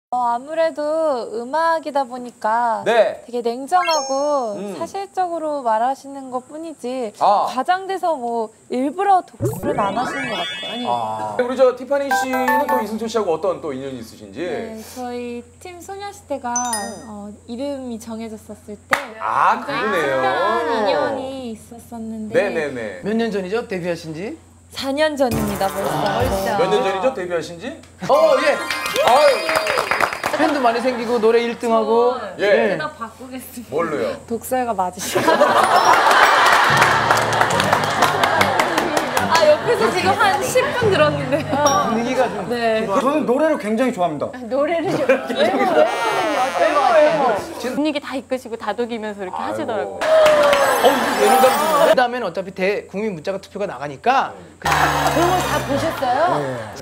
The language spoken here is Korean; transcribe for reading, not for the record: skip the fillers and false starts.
아무래도 음악이다 보니까 네. 되게 냉정하고 사실적으로 말하시는 것 뿐이지 과장돼서 뭐 일부러 독설은 안 하시는 것 같아요. 우리 저 티파니 씨는 또 이승철 씨하고 어떤 또 인연이 있으신지? 네, 저희 팀 소녀시대가 이름이 정해졌었을 때 아, 특별한 그러네요. 인연이 있었었는데 네네네. 몇 년 전이죠? 데뷔하신 지? 4년 전입니다 벌써. 몇 년 전이죠? 데뷔하신 지? 예. 아유. 팬도 많이 생기고 노래 1등하고. 예. 나 바꾸겠습니다. 뭘로요? 독설가 맞으시고. 옆에서 지금 한 10분 들었는데. 분위기가 좀. 네. 저는 노래를 굉장히 좋아합니다. 노래를 좀 분위기 다 이끄시고 다독이면서 이렇게 하시더라고요. 이거 예능감. 그 다음에는 어차피 국민 문자가 투표가 나가니까. 그런 걸 다 보셨어요?